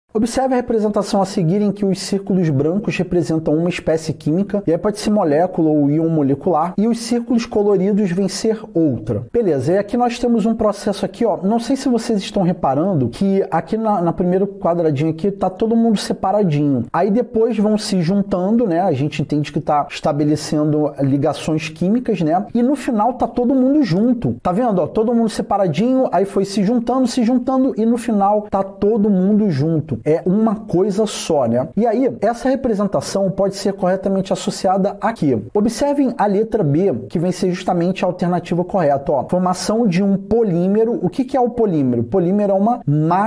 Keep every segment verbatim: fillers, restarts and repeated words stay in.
Observe a representação a seguir em que os círculos brancos representam uma espécie química, e aí pode ser molécula ou íon molecular, e os círculos coloridos vêm ser outra. Beleza, e aqui nós temos um processo aqui, ó. Não sei se vocês estão reparando que aqui na, na primeiro quadradinho aqui tá todo mundo separadinho. Aí depois vão se juntando, né? A gente entende que tá estabelecendo ligações químicas, né? E no final tá todo mundo junto. Tá vendo, ó? Todo mundo separadinho, aí foi se juntando, se juntando, e no final tá todo mundo junto. É uma coisa só, né? E aí, essa representação pode ser corretamente associada aqui. Observem a letra B, que vem ser justamente a alternativa correta, ó. Formação de um polímero. O que que é o polímero? O polímero é uma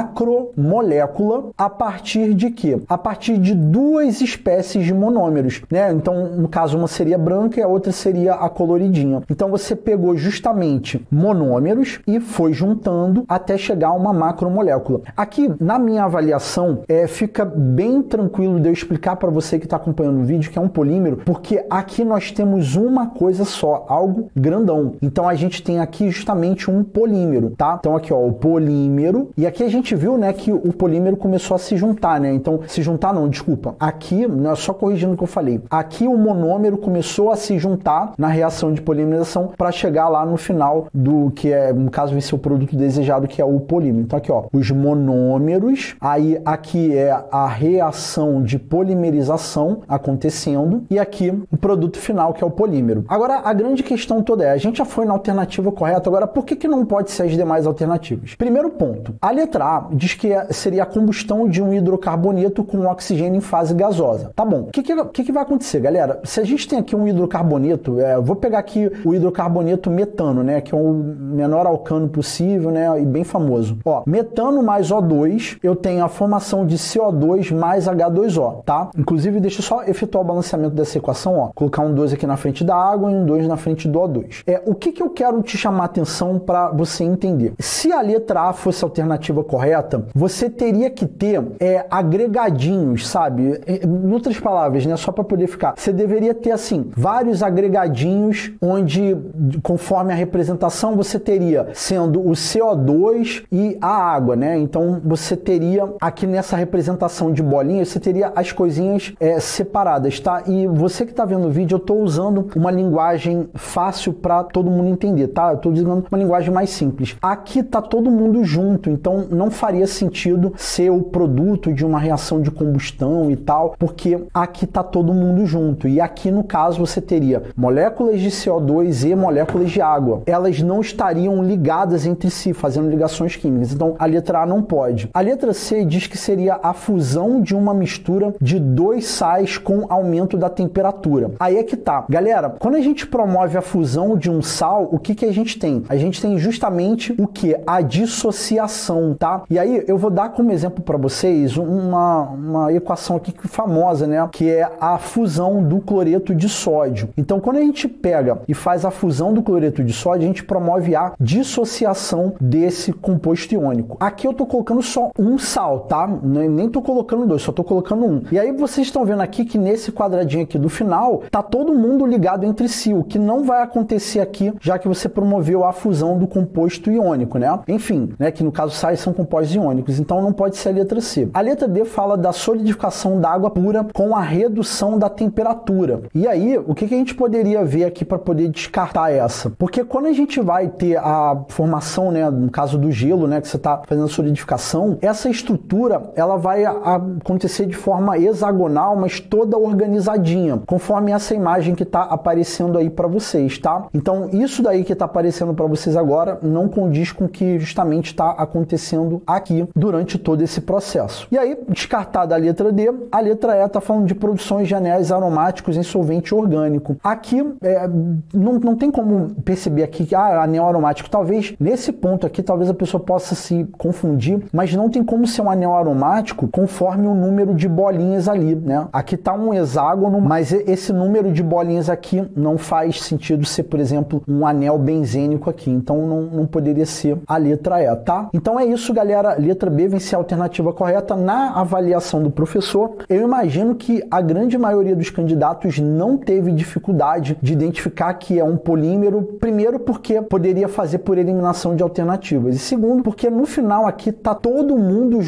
macromolécula a partir de quê? A partir de duas espécies de monômeros, né? Então, no caso, uma seria branca e a outra seria a coloridinha. Então, você pegou justamente monômeros e foi juntando até chegar a uma macromolécula. Aqui, na minha avaliação, É, fica bem tranquilo de eu explicar para você que está acompanhando o vídeo que é um polímero, porque aqui nós temos uma coisa só, algo grandão. Então a gente tem aqui justamente um polímero, tá? Então aqui, ó, o polímero, e aqui a gente viu, né, que o polímero começou a se juntar, né? Então, se juntar não, desculpa. Aqui, não é só corrigindo o que eu falei. Aqui o monômero começou a se juntar na reação de polimerização para chegar lá no final do que é, no caso, vai ser o produto desejado, que é o polímero. Então aqui, ó, os monômeros, aí aqui é a reação de polimerização acontecendo e aqui o produto final, que é o polímero. Agora, a grande questão toda é, a gente já foi na alternativa correta, agora por que que não pode ser as demais alternativas? Primeiro ponto, a letra A diz que seria a combustão de um hidrocarboneto com oxigênio em fase gasosa. Tá bom, o que que, que que vai acontecer, galera? Se a gente tem aqui um hidrocarboneto, é, eu vou pegar aqui o hidrocarboneto metano, né, que é o menor alcano possível, né, e bem famoso. Ó, metano mais O dois, eu tenho a formação de C O dois mais H dois O, tá? Inclusive, deixa eu só efetuar o balanceamento dessa equação, ó. Colocar um dois aqui na frente da água e um dois na frente do O dois. É, o que que eu quero te chamar a atenção para você entender? Se a letra A fosse a alternativa correta, você teria que ter é, agregadinhos, sabe? Em outras palavras, né? Só para poder ficar. Você deveria ter, assim, vários agregadinhos onde, conforme a representação, você teria sendo o C O dois e a água, né? Então, você teria aqui nessa representação de bolinhas, você teria as coisinhas é, separadas, tá? E você que tá vendo o vídeo, eu tô usando uma linguagem fácil para todo mundo entender, tá? Eu tô usando uma linguagem mais simples. Aqui tá todo mundo junto, então não faria sentido ser o produto de uma reação de combustão e tal, porque aqui tá todo mundo junto. E aqui, no caso, você teria moléculas de C O dois e moléculas de água. Elas não estariam ligadas entre si, fazendo ligações químicas. Então, a letra A não pode. A letra C diz que seria a fusão de uma mistura de dois sais com aumento da temperatura. Aí é que tá. Galera, quando a gente promove a fusão de um sal, o que que a gente tem? A gente tem justamente o que? A dissociação, tá? E aí eu vou dar como exemplo para vocês uma, uma equação aqui famosa, né? Que é a fusão do cloreto de sódio. Então, quando a gente pega e faz a fusão do cloreto de sódio, a gente promove a dissociação desse composto iônico. Aqui eu tô colocando só um sal, tá? Nem tô colocando dois, só tô colocando um. E aí vocês estão vendo aqui que nesse quadradinho aqui do final, tá todo mundo ligado entre si, o que não vai acontecer aqui, já que você promoveu a fusão do composto iônico, né? Enfim, né? Que no caso sais são compostos iônicos, então não pode ser a letra C. A letra D fala da solidificação da água pura com a redução da temperatura. E aí, o que que a gente poderia ver aqui para poder descartar essa? Porque quando a gente vai ter a formação, né, no caso do gelo, né, que você tá fazendo a solidificação, essa estrutura, ela vai acontecer de forma hexagonal, mas toda organizadinha, conforme essa imagem que está aparecendo aí para vocês, tá? Então, isso daí que está aparecendo para vocês agora não condiz com o que justamente está acontecendo aqui durante todo esse processo. E aí, descartada a letra D, a letra E está falando de produções de anéis aromáticos em solvente orgânico. Aqui, é, não, não tem como perceber aqui que, ah, anel aromático, talvez, nesse ponto aqui, talvez a pessoa possa se confundir, mas não tem como ser um anel aromático conforme o número de bolinhas ali, né? Aqui tá um hexágono, mas esse número de bolinhas aqui não faz sentido ser, por exemplo, um anel benzênico aqui. Então não, não poderia ser a letra E, tá? Então é isso, galera. Letra B vem ser a alternativa correta na avaliação do professor. Eu imagino que a grande maioria dos candidatos não teve dificuldade de identificar que é um polímero, primeiro porque poderia fazer por eliminação de alternativas, e segundo porque no final aqui tá todo mundo juntinho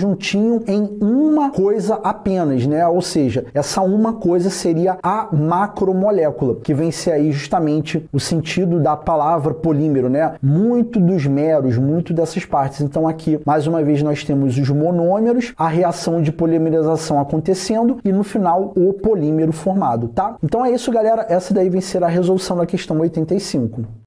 alinham em uma coisa apenas, né? Ou seja, essa uma coisa seria a macromolécula, que vem ser aí justamente o sentido da palavra polímero, né? Muito dos meros, muito dessas partes. Então aqui, mais uma vez, nós temos os monômeros, a reação de polimerização acontecendo e no final o polímero formado, tá? Então é isso, galera. Essa daí vem ser a resolução da questão oitenta e cinco.